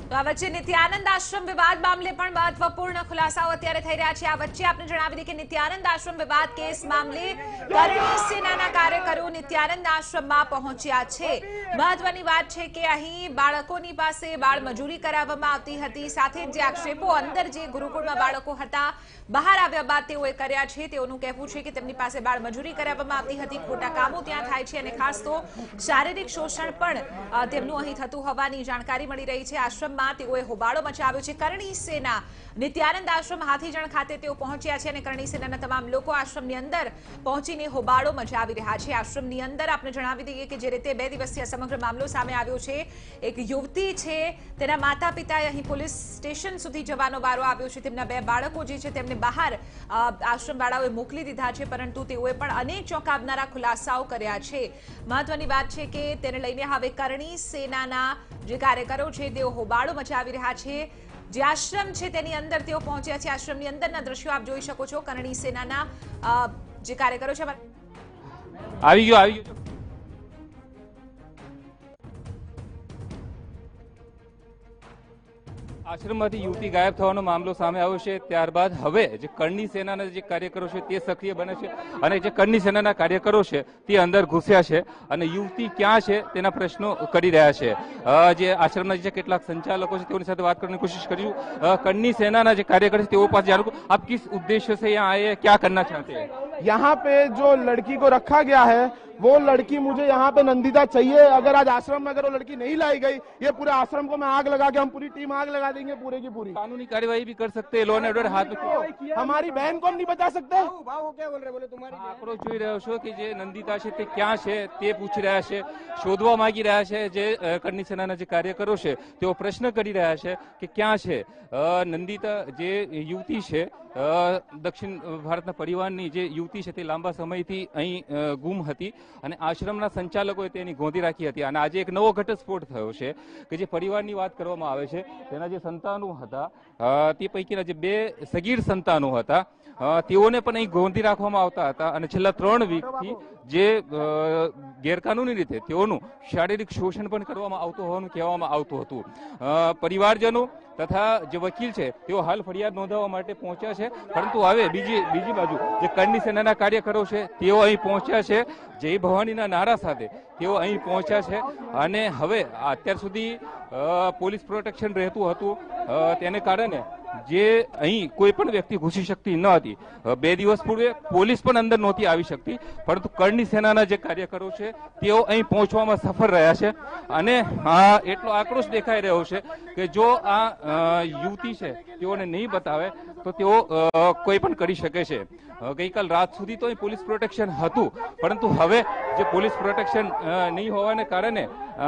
તો આ વચ્ચે નિત્યાનંદ આશ્રમ વિવાદ મામલે પણ મહત્વપૂર્ણ ખુલાસાઓ અત્યારે થઈ રહ્યા છે। આ વચ્ચે આપણે જણાવી દઈએ કે નિત્યાનંદ આશ્રમ વિવાદ કેસ મામલે કરણી સેનાના કાર્યકરો નિત્યાનંદ આશ્રમમાં પહોંચ્યા છે। મહત્વની વાત છે કે અહીં બાળકોની પાસે બાળ મજૂરી કરાવવામાં આવતી હતી, સાથે જ જે આક્ષેપો અંદર જે ગુરુકુળમાં બાળકો હતા બહાર આવ્યા બાદ તેઓએ કર્યા છે, તેઓનું કહેવું છે કે તેમની પાસે બાળ મજૂરી કરાવવામાં આવતી હતી, ખોટા કામો ત્યાં થાય છે અને ખાસ તો શારીરિક શોષણ પણ તેમનું અહીં થતું હોવાની જાણકારી મળી રહી છે। આશ્રમમાં તેઓએ હોબાળો મચાવ્યો છે। કરણી સેના નિત્યાનંદ આશ્રમ હાથીજણ ખાતે તેઓ પહોંચ્યા છે અને કરણી સેનાના તમામ લોકો આશ્રમની અંદર પહોંચીને હોબાળો મચાવી રહ્યા છે। આશ્રમની અંદર આપણે જણાવી દઈએ કે જે રીતે 2 દિવસથી આ સમગ્ર મામલો સામે આવ્યો છે, એક યુવતી છે તેના માતા પિતાએ અહીં પોલીસ સ્ટેશન સુધી જવાનો વારો આવ્યો છે। તેમના 2 બાળકો જે છે તેમને બહાર આશ્રમવાળાઓએ મોકલી દીધા છે, પરંતુ તેઓએ પણ અનેક ચોંકાવનારા ખુલાસાઓ કર્યા છે। મહત્વની વાત છે કે તેને લઈને હવે કરણી સેનાના જે કાર્યકરો છે તેઓ હોબાળો મચાવી રહ્યા છે। જે આશ્રમ છે તેની અંદર તેઓ પહોંચ્યા છે। આશ્રમની અંદરના દ્રશ્યો આપ જોઈ શકો છો। કરણી સેનાના જે કાર્યકરો છે આવી ગયો આશ્રમમાંથી યુવતી ગાયબ થવાનો મામલો સામે આવ્યો છે। ત્યારબાદ હવે જે કરણી સેનાના જે કાર્યકરો છે તે સક્રિય બને છે અને જે કરણી સેનાના કાર્યકરો છે તે અંદર ઘૂસ્યા છે અને યુવતી ક્યાં છે તેના પ્રશ્નો કરી રહ્યા છે। જે આશ્રમના જે કેટલાક સંચાલકો છે તેઓની સાથે વાત કરવાની કોશિશ કરીશું। કરણી સેનાના જે કાર્યકર છે તેઓ પાસે જાણવું આપ किस उद्देश्य से यहाँ आए, क्या करना चाहते हैं? यहाँ पे जो लड़की को रखा गया है वो लड़की मुझे यहाँ पे नंदिता चाहिए। अगर आज आश्रम में अगर वो लड़की नहीं लाई गई, ये पूरे आश्रम को मैं आग लगा के हम पूरी टीम आग लगा देंगे पूरे की पूरी। कानूनी कार्यवाही भी कर सकते हैं, लॉ एंड ऑर्डर हाथ में। हमारी बहन को हम नहीं बचा सकते। क्या बोल रहे बोले तुम्हारी आंकड़ो જોઈ રહ્યો છો કે જે નંદિતા છે તે ક્યાં છે તે પૂછી રહ્યા છે, શોધવા માંગી રહ્યા છે। જે કરણી સેનાના જે કાર્યકરો છે તેઓ પ્રશ્ન કરી રહ્યા છે કે ક્યાં છે નંદિતા। જે યુવતી છે દક્ષિણ ભારતના પરિવારની જે યુવતી છે તે લાંબા સમયથી અહીં ગુમ હતી અને આશ્રમના સંચાલકોએ તેની ગોંધી રાખી હતી અને આજે એક નવો ઘટસ્ફોટ થયો છે કે જે પરિવારની વાત કરવામાં આવે છે તેના જે સંતાનો હતા તે પૈકીના જે 2 સગીર સંતાનો હતા તેઓને પણ અહીં ગોંધી રાખવામાં આવતા હતા અને છેલ્લા 3 વીકથી જે ગેરકાનૂની રીતે તેઓનું શારીરિક શોષણ પણ કરવામાં આવતું હોવાનું કહેવામાં આવતું હતું। પરિવારજનો તથા જે વકીલ છે તેઓ હાલ ફરિયાદ નોંધાવવા માટે પહોંચ્યા છે, પરંતુ હવે બીજી બાજુ જે કરણી સેનાના કાર્યકરો છે તેઓ અહીં પહોંચ્યા છે। જય ભવાનીના નારા સાથે તેઓ અહીં પહોંચ્યા છે અને હવે અત્યાર સુધી પોલીસ પ્રોટેક્શન રહેતું હતું, તેને કારણે જે અહીં કોઈ પણ વ્યક્તિ ઘૂસી શકતી ન હતી। 2 દિવસ પૂર્વે પોલીસ પણ અંદર નહોતી આવી શકતી, પરંતુ કરણી સેનાના જે કાર્યકરો છે તેઓ અહીં પહોંચવામાં સફળ રહ્યા છે અને એટલો આક્રોશ દેખાઈ રહ્યો છે કે જો આ યુવતી છે તેઓને નહીં બતાવે તો તેઓ કોઈ પણ કરી શકે છે। ગઈકાલ રાત સુધી તો અહીં પોલીસ પ્રોટેક્શન હતું, પરંતુ હવે જે પોલીસ પ્રોટેક્શન નહીં હોવાને કારણે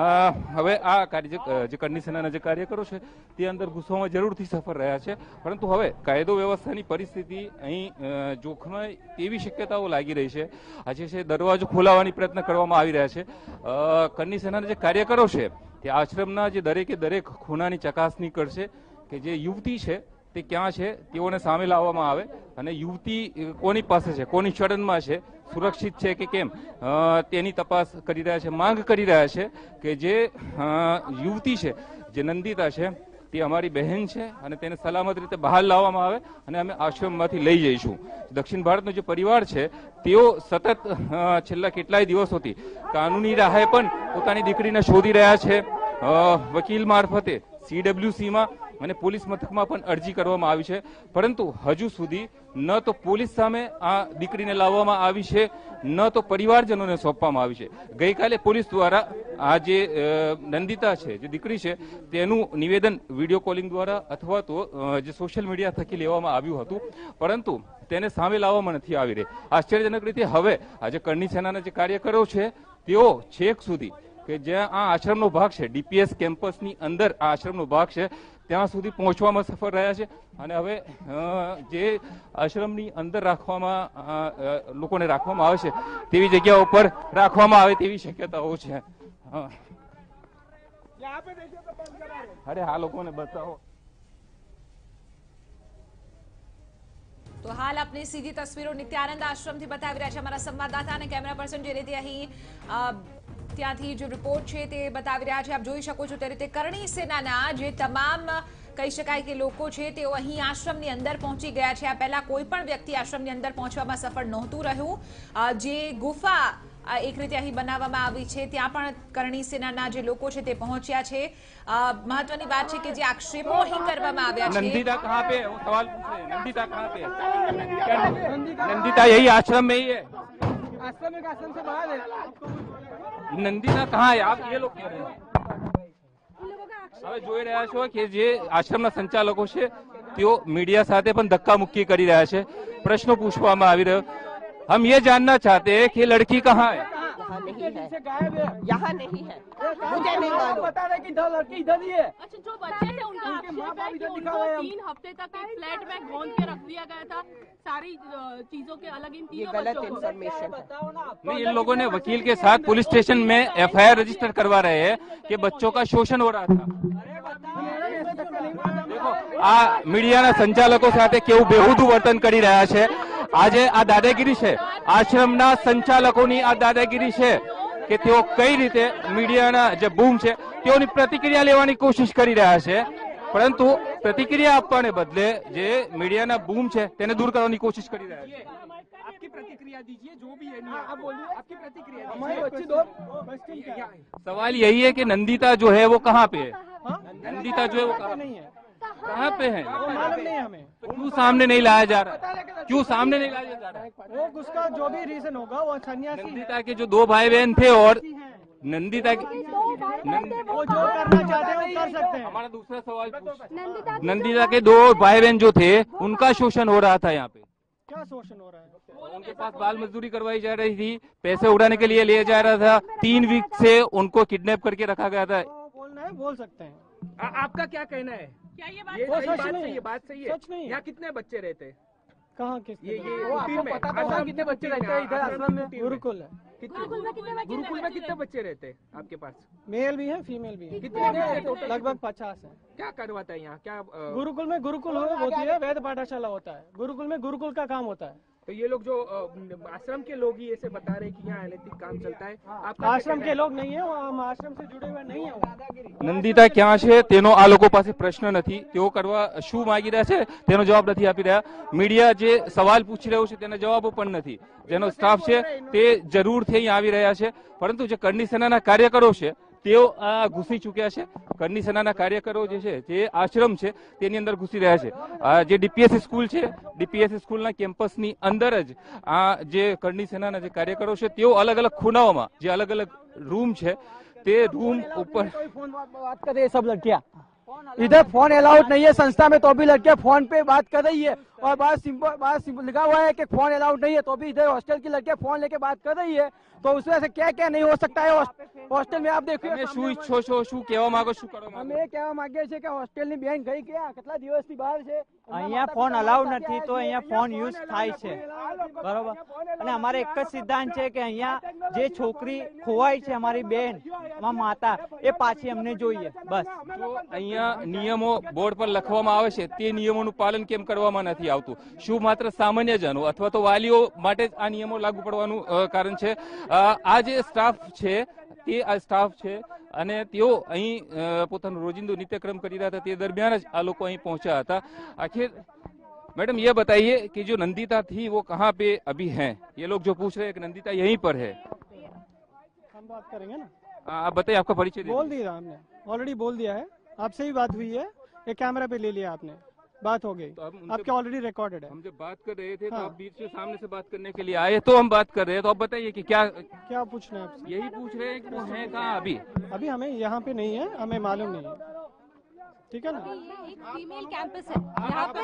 હવે આ જે કરણી સેનાના જે કાર્યકરો છે તે અંદર ઘૂસવામાં જરૂરથી સફળ રહ્યા છે, પરંતુ હવે કાયદો વ્યવસ્થાની પરિસ્થિતિ અહીં જોખમાય તેવી શક્યતાઓ લાગી રહી છે। આજે છે દરવાજો ખોલાવવાની પ્રયત્ન કરવામાં આવી રહ્યા છે। કરણી સેનાના જે કાર્યકરો છે તે આશ્રમના જે દરેકે દરેક ખૂણાની ચકાસણી કરશે કે જે યુવતી છે તે ક્યાં છે, તેઓને સામે લાવવામાં આવે અને યુવતી કોની પાસે છે, કોની શરણમાં છે, સુરક્ષિત છે કે કેમ તેની તપાસ કરી રહ્યા છે। માંગ કરી રહ્યા છે કે જે યુવતી છે જે નંદિતા છે તે અમારી બહેન છે અને તેને સલામત રીતે બહાર લાવવામાં આવે અને અમે આશ્રમમાંથી લઈ જઈશું। દક્ષિણ ભારતનો જે પરિવાર છે તેઓ સતત છેલ્લા કેટલાય દિવસોથી કાનૂની રાહે પણ પોતાની દીકરીને શોધી રહ્યા છે। વકીલ મારફતે CWCમાં અને પોલીસ મથકમાં પણ અરજી કરવામાં આવી છે, પરંતુ હજુ સુધી ન તો પોલીસ સામે આ દીકરીને લાવવામાં આવી છે, ન તો પરિવારજનોને સોંપવામાં આવી છે। ગઈકાલે પોલીસ દ્વારા આ જે નંદિતા છે જે દીકરી છે તેનું નિવેદન વિડીયો કોલિંગ દ્વારા અથવા તો જે સોશિયલ મીડિયા થકી લેવામાં આવ્યું હતું, પરંતુ તેને સામે લાવવામાં નથી આવી રહી। આશ્ચર્યજનક રીતે હવે આજે કરણી સેનાના જે કાર્યકરો છે તેઓ છેક સુધી કે જ્યાં આ આશ્રમનો ભાગ છે DPS કેમ્પસની અંદર આ આશ્રમનો ભાગ છે ત્યાં સુધી પહોંચવામાં સફળ રહ્યા છે અને હવે જે આશ્રમની અંદર રાખવામાં લોકોને રાખવામાં આવે છે તેવી જગ્યાઓ પર રાખવામાં આવે તેવી શક્યતાઓ છે। અરે આ લોકોને બતાવો। તો હાલ આપની સીધી તસવીરો નિત્યાનંદ આશ્રમથી બતાવી રહ્યા છે અમારા સંવાદદાતા અને કેમેરા પર્સન જે રીતે અહીં ત્યાંથી જે રિપોર્ટ છે તે બતાવી રહ્યા છે. આપ જોઈ શકો છો તે રીતે કરણી સેનાના જે તમામ કહી શકાય કે લોકો છે તેઓ અહીં આશ્રમની અંદર પહોંચી ગયા છે. આ પહેલા કોઈ પણ વ્યક્તિ આશ્રમની અંદર પહોંચવામાં સફળ નહોતું રહ્યું. જે ગુફા એક રીતે અહીં બનાવવામાં આવી છે ત્યાં પણ કરણી સેનાના જે લોકો છે તે પહોંચ્યા છે. મહત્વની વાત છે કે જે આક્ષેપો અહીં કરવામાં આવ્યા છે. नंदिता कहाँ पे है? वो सवाल पूछ रहे हैं, नंदिता कहाँ पे है? नंदिता यही आश्रम में ही है? आश्रम से बाहर है. नंदिता कहाँ है? आप ये लोग कह रहे हैं. હવે જોઈ રહ્યા છો કે જે આશ્રમના સંચાલકો છે તેઓ મીડિયા સાથે પણ ધક્કા મુક્કી કરી રહ્યા છે. પ્રશ્નો પૂછવામાં આવી રહ્યો. हम ये जानना चाहते हैं कि लड़की कहाँ है? यहाँ नहीं है. मुझे नहीं मालूम. बता रहे कि लड़की इधर ही है. अच्छा, जो बच्चे थे उनका आक्षेप है कि उनको 3 हफ्ते तक एक फ्लैट में गोंद के रख दिया गया था. सारी चीजों के अलग इन तीनों गलत बच्चों को. इन्फॉर्मेशन है. नहीं, इन लोगों ने वकील के साथ पुलिस स्टेशन में एफआईआर रजिस्टर करवा रहे हैं कि बच्चों का शोषण हो रहा था. देखो, आ મીડિયાના સંચાલકો સાથે કેવું બેહુદું વર્તન કરી રહ્યા છે. આજે આ દાદાગીરી છે, આશ્રમના સંચાલકોની આ દાદાગીરી છે કે તેઓ કઈ રીતે મીડિયાના જે બૂમ છે તેઓની પ્રતિક્રિયા લેવાની કોશિશ કરી રહ્યા છે, પરંતુ પ્રતિક્રિયા આપવાને બદલે જે મીડિયાના બૂમ છે તેને દૂર કરવાની કોશિશ કરી રહ્યા છે. आपकी प्रतिक्रिया दीजिए जो भी है. आप बोलिए आपकी प्रतिक्रिया. हमारी बच्ची दो. सवाल यही है कि नंदिता जो है वो कहाँ पे है? नंदिता जो है वो कहाँ पे है? मालूम नहीं हमें. तो क्यों सामने नहीं लाया जा रहा? क्यों सामने नहीं लाया जा रहा? वो उसका जो भी रीजन होगा वो सन्यासी. नंदिता के जो 2 भाई बहन थे और नंदिता के वो जो करना चाहते हैं वो कर सकते हैं. हमारा दूसरा सवाल नंदिता के 2 भाई बहन जो थे उनका शोषण हो रहा था यहाँ पे. क्या शोषण हो रहा है? उनके पास बाल मजदूरी करवाई जा रही थी, पैसे उड़ाने के लिए लिया जा रहा था. 3 वीक से उनको किडनैप करके रखा गया था. बोलना है बोल सकते हैं. आपका क्या कहना है? क्या ये बात ये वो सही सच बात नहीं सही है. है, बात सही है. सच नहीं है. यहाँ कितने बच्चे रहते हैं? कहाँ किस ये वो कुटीर आपको में पता तो आश्रम है कितने बच्चे रहते हैं इधर आश्रम में. गुरुकुल है. गुरुकुल में कितने बच्चे गुरुकुल में कितने बच्चे रहते हैं आपके पास? मेल भी है फीमेल भी है. कितने टोटल? लगभग 50 है. क्या करवाता है यहाँ? क्या गुरुकुल में गुरुकुल होती है, वेद पाठशाला होता है. गुरुकुल में गुरुकुल का काम होता है. तो ये लोग जो आश्रम के लोग ही ऐसे बता रहे कि यहाँ अनैतिक काम चलता है. आपका आश्रम के लोग नहीं है, हम आश्रम से जुड़े हुए नहीं है. નંદિતા ક્યાં છે તેનો આ લોકો પાસે પ્રશ્ન નથી. તેઓ કરવા શું માંગી રહ્યા છે તેનો જવાબ નથી આપી રહ્યા. મીડિયા જે સવાલ પૂછી રહ્યું છે તેના જવાબો પણ નથી. જેનો સ્ટાફ છે તે જરૂરથી અહીં આવી રહ્યા છે, પરંતુ જે કરણી સેનાના કાર્યકરો છે તેઓ આ ઘૂસી ચૂક્યા છે. કરણી સેનાના કાર્યકરો જે છે જે આશ્રમ છે તેની અંદર ઘૂસી રહ્યા છે. જે ડીપીએસસી સ્કૂલ છે, ડીપીએસસી સ્કૂલના કેમ્પસની અંદર જ આ જે કરણી સેનાના જે કાર્યકરો છે તેઓ અલગ અલગ ખૂણાઓમાં જે અલગ અલગ રૂમ છે તે રૂમ ઉપર बात कर रही है सब लड़कियां. इधर फोन अलाउड नहीं है संस्था में, तो भी लड़कियां फोन पे बात कर रही है. और बात सिंपल लिखा हुआ है कि फोन अलाउड नहीं है, तो भी इधर हॉस्टल की लड़कियां फोन लेके बात कर रही है. तो उसमें से क्या क्या नहीं हो सकता है. हॉस्टल में आप देखिए તમે શું ઈચ્છો છો, શું કહેવા માંગો, શું કરવા માંગો? અમે એ કહેવા માંગીએ છીએ કે હોસ્ટેલની બેન ગઈ ક્યાં, કેટલા દિવસથી બહાર છે. અહીંયા ફોન અલાઉડ નથી તો અહીંયા ફોન યુઝ થાય છે, બરોબર. અને અમારે એક જ સિદ્ધાંત છે કે અહીંયા જે છોકરી ખોવાઈ છે અમારી બેન માતા એ પાછી અમને જોઈએ બસ. જો અહીંયા નિયમો બોર્ડ પર લખવામાં આવે છે તે નિયમોનું પાલન કેમ કરવામાં નથી આવતું? શું માત્ર સામાન્યજનો અથવા તો વાલીઓ માટે જ આ નિયમો લાગુ પડવાનું કારણ છે? આ જે સ્ટાફ છે તે આ સ્ટાફ છે અને તેઓ અહીં પોતાનું રોજિંદુ નિત્યક્રમ કરી રહ્યા હતા તે દરમિયાન જ આ લોકો અહીં પહોંચ્યા હતા. આખિર मैडम ये बताइए कि जो नंदिता थी वो कहाँ पे अभी हैं? ये लोग जो पूछ रहे हैं कि नंदिता यहीं पर है. हम बात करेंगे ना. आप बताइए, आपका परिचय बोल दिया हमने, ऑलरेडी बोल दिया है. आपसे ही बात हुई है, एक कैमरा पे ले लिया आपने, बात हो गई. तो अब उनसे- आपके ऑलरेडी रिकॉर्डेड है. हम जब बात कर रहे थे तो हाँ। आप बीच से सामने से बात करने के लिए आए, तो हम बात कर रहे हैं. तो आप बताइए कि क्या क्या पूछना है आपसे? यही पूछ रहे हैं कि वो हैं कहाँ अभी? अभी हमें यहाँ पे नहीं है, हमें मालूम नहीं है. ठीक है ना. एक फीमेल कैंपस है यहाँ पे.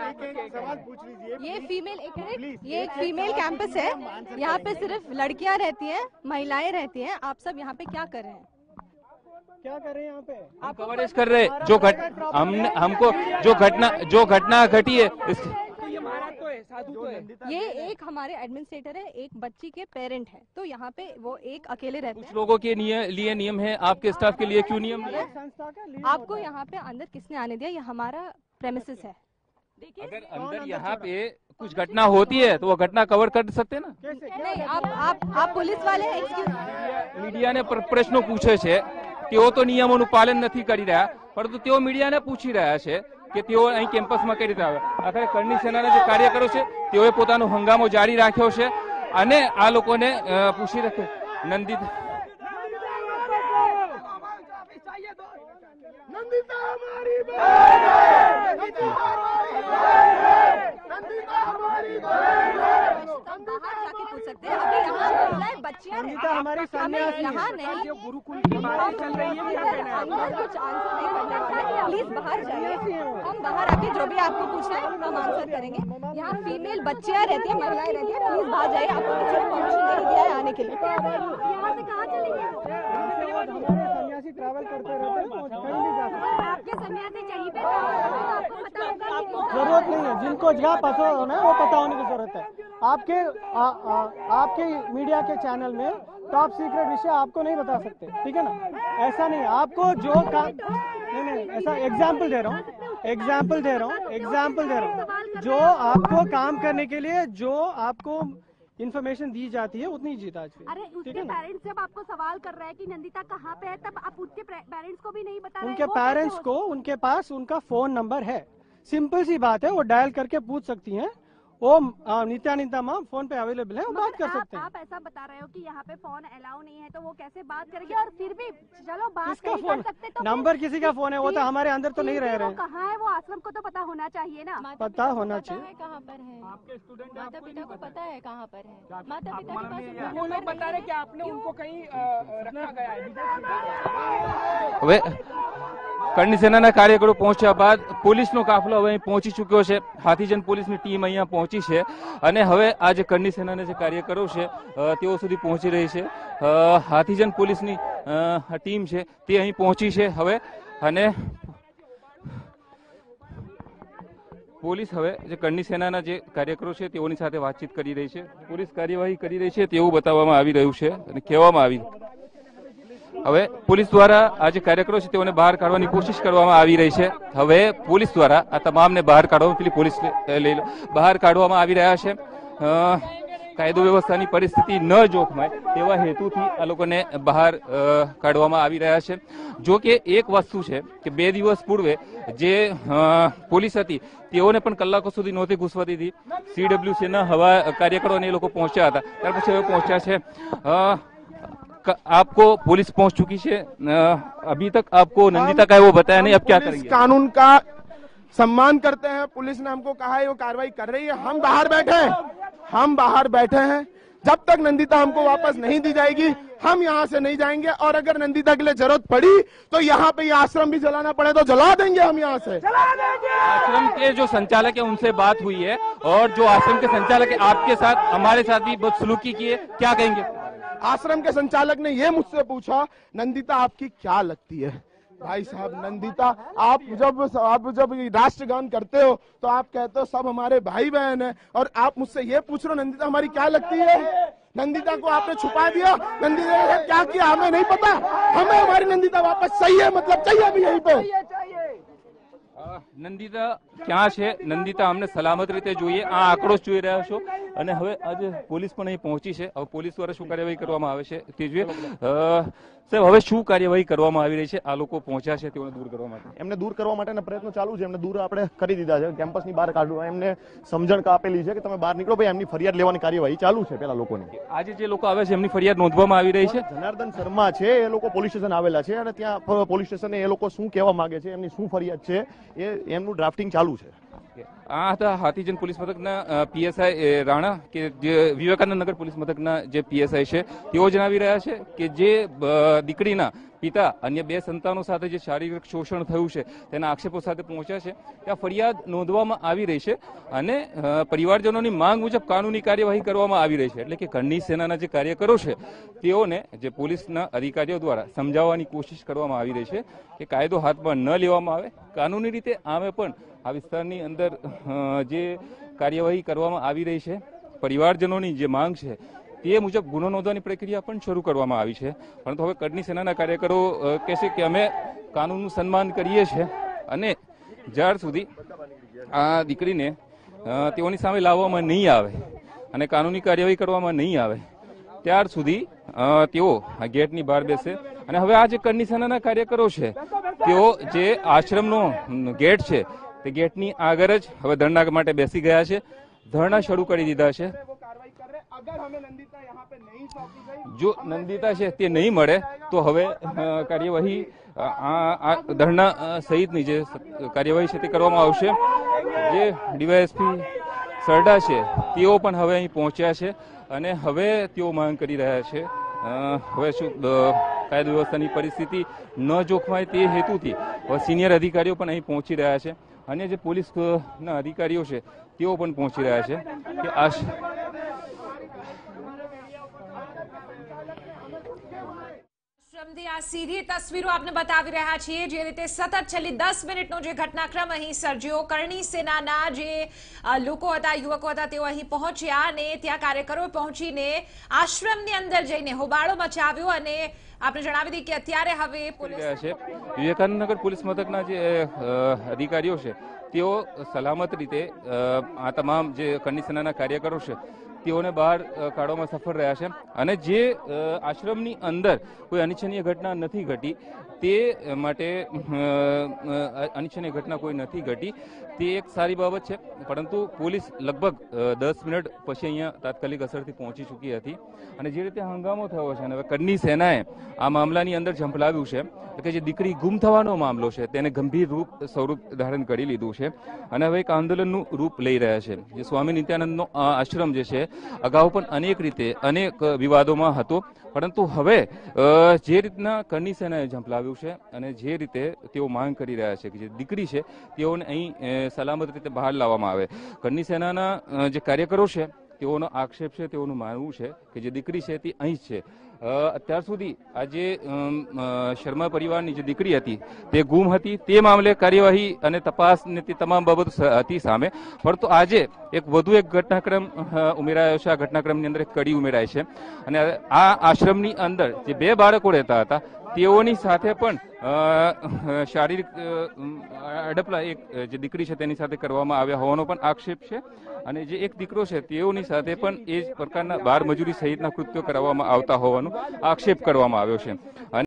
ये फीमेल ये एक फीमेल कैंपस है. यहाँ पे सिर्फ लड़कियाँ रहती हैं, महिलाएं रहती हैं. आप सब यहाँ पे क्या कर रहे हैं? क्या कर रहे हैं यहाँ पे? हम कवरेज कर रहे हैं जो हमको जो घटना घटी है ये महाराज तो है, साधु तो है. ये एक हमारे एडमिनिस्ट्रेटर है, एक बच्ची के पेरेंट है, तो यहाँ पे वो एक अकेले रहते कुछ हैं. लोगों के लिए नियम है, आपके स्टाफ के लिए क्यों नियम नहीं है? संस्था का लीड आपको यहाँ पे अंदर किसने आने दिया? ये हमारा प्रेमिसेस है. अगर अंदर यहाँ पे कुछ घटना होती है तो वो घटना कवर कर सकते ना? नहीं, आप पुलिस वाले हैं? एक्सक्यूज। मीडियाने प्रश्नो पूछे છે તેઓ તો નિયમોનું પાલન નથી કરી રહ્યા, પરંતુ તેઓ મીડિયાને પૂછી રહ્યા છે કે તેઓ અહીં કેમ્પસમાં કઈ રીતે આવે. આખરે કરણી સેનાના જે કાર્યકરો છે તેઓએ પોતાનો હંગામો જારી રાખ્યો છે અને આ લોકોને પૂછી રાખ્યો. નંદિત नंदिता हमारी बहन है, नंदिता हमारी बहन है। हम बाहर जाके पूछ सकते हैं। अभी यहाँ बोला है बच्चियाँ हमारी सन्यासी यहाँ नहीं, जो गुरुकुल की बातें चल रही है क्या कहना है? अंदर कुछ आंसर नहीं करने वाला है। प्लीज बाहर जाइए, हम बाहर आके जो भी आपको पूछना है हम आंसर करेंगे। यहाँ फीमेल बच्चियाँ रहती है, महिलाएं रहती है, प्लीज बाहर जाइए। आपको किसी ने परमिशन नहीं दिया है आने के लिए। यहाँ से कहाँ चलेंगे? हमारे सन्यासी ट्रैवल करते रहते हैं, कहीं नहीं जा सकते। आपके सन्यासी चाहिए पे आपको पता होगा। जरूरत नहीं है, जिनको जगह पता होना है वो पता होने की जरूरत है। आपके मीडिया के चैनल में टॉप सीक्रेट विषय आपको नहीं बता सकते, ठीक है ना? ऐसा नहीं, आपको जो काम नहीं ऐसा एग्जाम्पल दे रहा हूँ, जो आपको काम करने के लिए जो आपको इन्फॉर्मेशन दी जाती है उतनी जीता। अरे उसके पेरेंट्स जब आपको सवाल कर रहे हैं कि नंदिता कहाँ पे है, तब आप उसके पेरेंट्स को भी नहीं बता रहे हैं। उनके पेरेंट्स को उनके पास उनका फोन नंबर है, सिंपल सी बात है, वो डायल करके पूछ सकती हैं। वो नित्यानंदा मैम फोन पे अवेलेबल है, वो बात कर सकते हैं। आप ऐसा बता रहे हो कि यहाँ पे फोन अलाउ नहीं है, तो वो कैसे बात करेंगे? और फिर भी चलो बात किसका नहीं फोन? कर सकते तो नंबर किसी का फोन है, वो तो हमारे अंदर तो नहीं रह रहे हैं। कहाँ है वो आश्रम को तो पता होना चाहिए ना। पता होना चाहिए। कहाँ पर है आपके स्टूडेंट माता पिता को पता है कहाँ पर है? माता पिता के पास वो लोग बता रहे कि आपने उनको कहीं रखा गया है। હવે કરણી સેનાના કાર્યકરો પહોંચ્યા બાદ પોલીસનો કાફલો હવે અહીં પહોંચી ચૂક્યો છે. હાથીજન પોલીસની ટીમ અહીંયા પહોંચી છે અને હવે આ જે કરણી સેનાના જે કાર્યકરો છે તેઓ સુધી પહોંચી રહી છે. હાથીજન પોલીસની ટીમ છે તે અહીં પહોંચી છે હવે અને પોલીસ હવે જે કરણી સેનાના જે કાર્યકરો છે તેઓની સાથે વાતચીત કરી રહી છે. પોલીસ કાર્યવાહી કરી રહી છે તેવું બતાવવામાં આવી રહ્યું છે અને કહેવામાં આવી. હવે પોલીસ દ્વારા આ જે કાર્યકરો છે તેઓને બહાર કાઢવાની કોશિશ કરવામાં આવી રહી છે. હવે પોલીસ દ્વારા આ તમામને બહાર કાઢવા પેલી પોલીસ લઈ લો બહાર કાઢવામાં આવી રહ્યા છે. કાયદો વ્યવસ્થાની પરિસ્થિતિ ન જોખમાય તેવા હેતુથી આ લોકોને બહાર કાઢવામાં આવી રહ્યા છે. જો કે એક વસ્તુ છે કે 2 દિવસ પૂર્વે જે પોલીસ હતી તેઓને પણ કલાકો સુધી નહોતી ઘૂસવા દીધી. CWCના હવા કાર્યકરોને એ લોકો પહોંચ્યા હતા, ત્યાર પછી હવે પહોંચ્યા છે. आपको पुलिस पहुंच चुकी है, अभी तक आपको नंदिता का है वो बताया नहीं, अब क्या करेंगे? कानून का सम्मान करते हैं, पुलिस ने हमको कहा है वो कार्रवाई कर रही है। हम बाहर बैठे हैं, जब तक नंदिता हमको वापस नहीं दी जाएगी हम यहाँ से नहीं जाएंगे। और अगर नंदिता के लिए जरूरत पड़ी तो यहाँ पे ये आश्रम भी जलाना पड़े तो जला देंगे हम यहाँ से। आश्रम के जो संचालक है उनसे बात हुई है और जो आश्रम के संचालक है आपके साथ हमारे साथ भी बहुत सलूकी की है, क्या कहेंगे? आश्रम के संचालक ने ये मुझसे पूछा नंदिता आपकी क्या लगती है? भाई साहब नंदिता, आप जब राष्ट्रगान करते हो तो आप कहते हो सब हमारे भाई बहन है, और आप मुझसे ये पूछ रहे हो नंदिता हमारी क्या लगती है? नंदिता को आपने छुपा दिया, नंदिता ने क्या किया हमें नहीं पता। हमें हमारी नंदिता वापस चाहिए, मतलब चाहिए भी यहीं पे। નંદિતા ક્યાં છે? નંદિતા અમને સલામત રીતે જોઈએ, આ આંકડો જોઈ રહ્યા છો. અને હવે આજે પોલીસ પણ અહીં પહોંચી છે. હવે પોલીસ દ્વારા શું કાર્યવાહી કરવામાં આવે છે તે જોઈએ. સાહેબ હવે શું કાર્યવાહી કરવામાં આવી રહી છે? આ લોકો પહોંચ્યા છે તેઓને દૂર કરવા માટે? એમને દૂર કરવા માટેના પ્રયત્નો ચાલુ છે. એમને દૂર આપણે કરી દીધા છે, કેમ્પસની બહાર કાઢવા એમને સમજણ આપેલી છે કે તમે બહાર નીકળો. ભાઈ એમની ફરિયાદ લેવાની કાર્યવાહી ચાલુ છે. પેલા લોકોની આજે જે લોકો આવે છે એમની ફરિયાદ નોંધવામાં આવી રહી છે. જનાર્દન શર્મા છે એ લોકો પોલીસ સ્ટેશન આવેલા છે અને ત્યાં પોલીસ સ્ટેશને એ લોકો શું કહેવા માંગે છે, એમની શું ફરિયાદ છે એ એમનું ડ્રાફ્ટિંગ ચાલુ છે. આ હતા હાથીજન પોલીસ મથકના પીએસઆઈ રાણા કે જે વિવેકાનંદ નગર પોલીસ મથકના જે પીએસઆઈ છે તેઓ જણાવી રહ્યા છે કે જે દીકરીના પિતા અન્ય 2 સંતાનો સાથે જે શારીરિક શોષણ થયું છે તેના આક્ષેપો સાથે પહોંચ્યા છે, ત્યાં ફરિયાદ નોંધવામાં આવી રહી છે અને પરિવારજનોની માંગ મુજબ કાનૂની કાર્યવાહી કરવામાં આવી રહી છે. એટલે કે કરણી સેનાના જે કાર્યકરો છે તેઓને જે પોલીસના અધિકારીઓ દ્વારા સમજાવવાની કોશિશ કરવામાં આવી રહી છે કે કાયદો હાથમાં ન લેવામાં આવે, કાનૂની રીતે આમે પણ આ વિસ્તારની અંદર જે કાર્યવાહી કરવામાં આવી રહી છે, પરિવારજનોની જે માંગ છે તે મુજબ ગુનો નોંધવાની પ્રક્રિયા પણ શરૂ કરવામાં આવી છે. પરંતુ હવે કરણી સેનાના કાર્યકરો કહેશે કે અમે કાનૂનનું સન્માન કરીએ છીએ અને જ્યાર સુધી આ દીકરીને તેઓની સામે લાવવામાં નહીં આવે અને કાનૂની કાર્યવાહી કરવામાં નહીં આવે ત્યાર સુધી તેઓ આ ગેટની બહાર બેસે. અને હવે આ જે કરણી સેનાના કાર્યકરો છે તેઓ જે આશ્રમનો ગેટ છે તે ગેટની આગળ જ હવે ધરણા માટે બેસી ગયા છે. ધરણા શરૂ કરી દીધા છે. જો નંદિતા છે તે નહીં મળે તો હવે કાર્યવાહી આ ધરણા સહિતની જે કાર્યવાહી છે તે કરવામાં આવશે. જે ડીવાયએસપી સરડા છે તેઓ પણ હવે અહીં પહોંચ્યા છે અને હવે તેઓ માંગ કરી રહ્યા છે હવે શું કાયદો વ્યવસ્થાની પરિસ્થિતિ ન જોખમાય તે હેતુથી સિનિયર અધિકારીઓ પણ અહીં પહોંચી રહ્યા છે. અન્ય જે પોલીસના અધિકારીઓ છે તેઓ પણ પહોંચી રહ્યા છે કે આશ્રમથી આ સીધી તસવીરો આપને બતાવી રહ્યા છીએ. જે રીતે સતત છેલ્લી 10 મિનિટનો જે ઘટનાક્રમ અહીં સર્જ્યો. કરણી સેનાના જે લોકો હતા, યુવકો હતા, તેઓ અહીં પહોંચ્યા અને ત્યાં કાર્યકરો પહોંચીને આશ્રમની અંદર જઈને હોબાળો મચાવ્યો. અને આપણે જણાવી દઈએ કે અત્યારે હવે પોલીસ છે વિવેકાનંદનગર પોલીસ મથકના જે અધિકારીઓ છે તેઓ સલામત રીતે આ તમામ જે કરણી સેનાના કાર્યકરો છે તેઓને બહાર કાઢવામાં સફળ રહ્યા છે. અને જે આશ્રમની અંદર કોઈ અનિચ્છનીય ઘટના નથી ઘટી તે માટે અનિચ્છનીય ઘટના કોઈ નથી ઘટી તે એક સારી બાબત છે. પરંતુ પોલીસ લગભગ 10 મિનિટ પછી અહીંયા તાત્કાલિક અસરથી પહોંચી ચૂકી હતી. અને જે રીતે હંગામો થયો છે અને હવે કરણી સેનાએ આ મામલાની અંદર ઝંપલાવ્યું છે કે જે દીકરી ગુમ થવાનો મામલો છે તેને ગંભીર સ્વરૂપ ધારણ કરી લીધું છે અને હવે એક આંદોલનનું રૂપ લઈ રહ્યા છે. જે સ્વામી નિત્યાનંદનો આશ્રમ જે છે અગાઉ પણ અનેક રીતે અનેક વિવાદોમાં હતો, પરંતુ હવે જે રીતના કરણી સેનાએ ઝંપલાવ્યું છે અને જે રીતે તેઓ માંગ કરી રહ્યા છે કે જે દીકરી છે તેઓને અહીં સલામત રીતે બહાર લાવવામાં આવે. કરણી સેનાના જે કાર્યકરો છે તેઓનો આક્ષેપ છે, તેઓનું માનવું છે કે જે દીકરી છે તે અહીં જ છે. અત્યાર સુધી આ જે શર્મા પરિવારની જે દીકરી હતી તે ગુમ હતી તે મામલે કાર્યવાહી અને તપાસની તે તમામ બાબતો હતી સામે, પરંતુ આજે એક વધુ એક ઘટનાક્રમ ઉમેરાયો છે. આ ઘટનાક્રમની અંદર એક કડી ઉમેરાય છે અને આ આશ્રમની અંદર જે 2 બાળકો રહેતા હતા તેઓની સાથે પણ શારીરિક અડપલા એક જે દીકરી છે તેની સાથે કરવામાં આવ્યા હોવાનો પણ આક્ષેપ છે. અને જે એક દીકરો છે તેઓની સાથે પણ એ જ પ્રકારના બાળ મજૂરી સહિતના કૃત્યો કરવામાં આવતા હોવાનો આક્ષેપ કરવામાં આવ્યો છે.